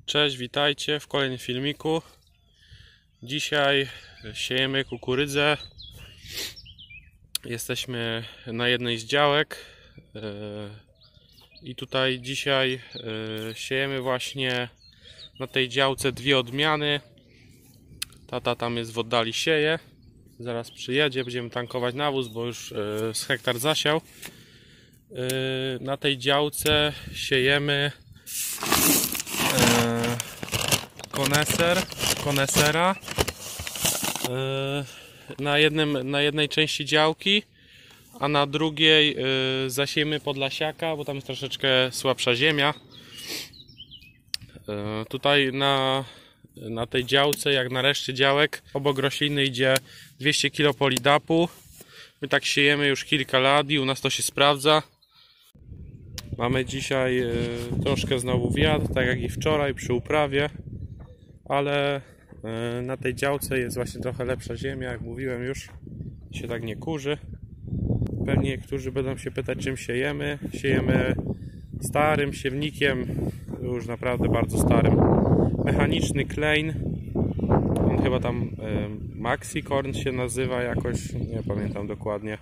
Cześć, witajcie w kolejnym filmiku. Dzisiaj siejemy kukurydzę. Jesteśmy na jednej z działek i tutaj dzisiaj siejemy właśnie na tej działce dwie odmiany. Tata tam jest w oddali, sieje. Zaraz przyjedzie, będziemy tankować nawóz, bo już z hektar zasiał. Na tej działce siejemy konesera na jednej części działki, a na drugiej zasiejemy podlasiaka, bo tam jest troszeczkę słabsza ziemia. Tutaj na tej działce, jak na reszcie działek, obok rośliny idzie 200 kg polidapu. My tak siejemy już kilka lat i u nas to się sprawdza. Mamy dzisiaj troszkę znowu wiatr, tak jak i wczoraj przy uprawie, ale na tej działce jest właśnie trochę lepsza ziemia, jak mówiłem już, się tak nie kurzy. Pewnie niektórzy będą się pytać, czym siejemy. Siejemy starym siewnikiem, już naprawdę bardzo starym. Mechaniczny Klein, on chyba tam Maxicorn się nazywa jakoś, nie pamiętam dokładnie.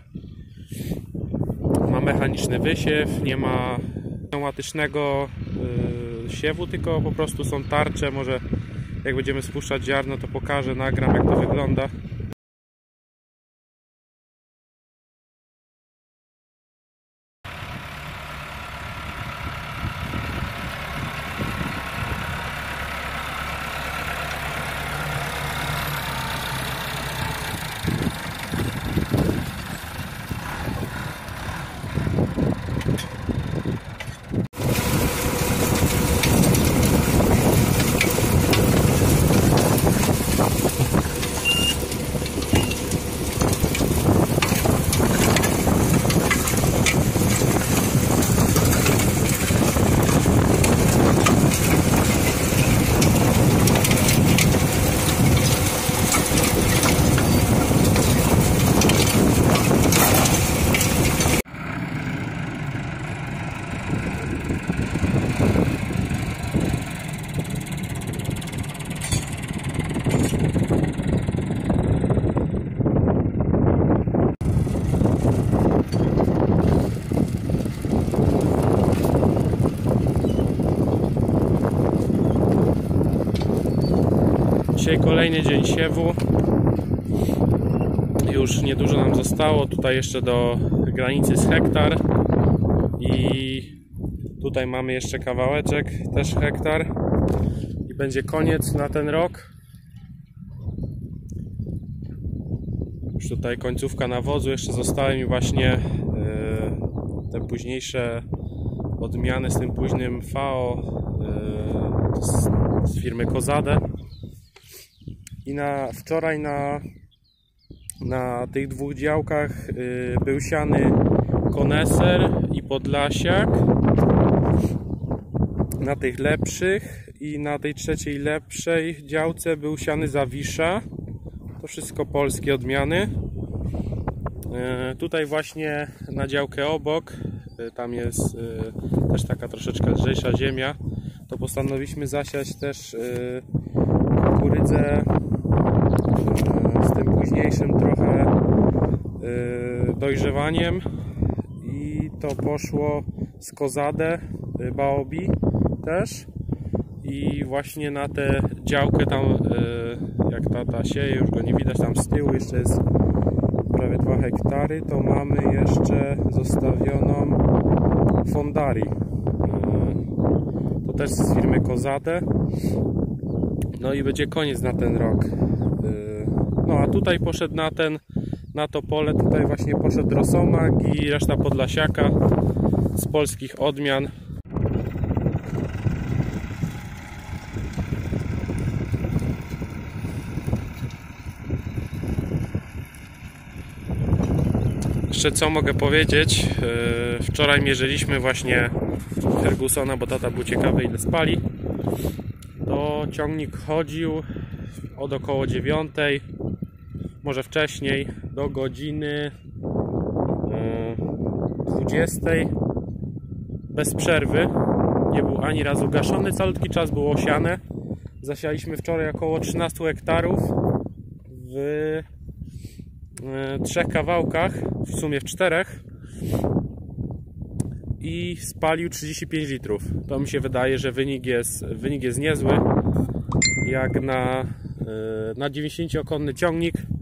Ma mechaniczny wysiew, nie ma pneumatycznego siewu, tylko po prostu są tarcze. Może jak będziemy spuszczać ziarno, to pokażę, nagram, jak to wygląda. Dzisiaj kolejny dzień siewu. Już niedużo nam zostało. Tutaj jeszcze do granicy z hektar. I tutaj mamy jeszcze kawałeczek, też hektar. I będzie koniec na ten rok. Już tutaj końcówka nawozu. Jeszcze zostały mi właśnie te późniejsze odmiany z tym późnym FAO z firmy Kozade. I wczoraj na tych dwóch działkach był siany koneser i podlasiak, na tych lepszych, i na tej trzeciej lepszej działce był siany zawisza. To wszystko polskie odmiany. Tutaj właśnie na działkę obok, tam jest też taka troszeczkę lżejsza ziemia, to postanowiliśmy zasiać też kukurydzę z tym późniejszym trochę dojrzewaniem, i to poszło z Kozade Baobi też. I właśnie na tę działkę tam, jak tata sieje, już go nie widać, tam z tyłu jeszcze jest prawie 2 hektary, to mamy jeszcze zostawioną Fondari, to też z firmy Kozade. No i będzie koniec na ten rok. No a tutaj poszedł na to pole, tutaj właśnie poszedł rosomak i reszta podlasiaka z polskich odmian. Jeszcze co mogę powiedzieć? Wczoraj mierzyliśmy właśnie Fergusona, bo tata był ciekawy, ile spali. To ciągnik chodził od około 9, może wcześniej, do godziny 20 bez przerwy. nie był ani razu gaszony, calutki czas było osiane. Zasialiśmy wczoraj około 13 hektarów w 3 kawałkach, w sumie w 4, i spalił 35 litrów. To mi się wydaje, że wynik jest niezły. Jak na 90-konny ciągnik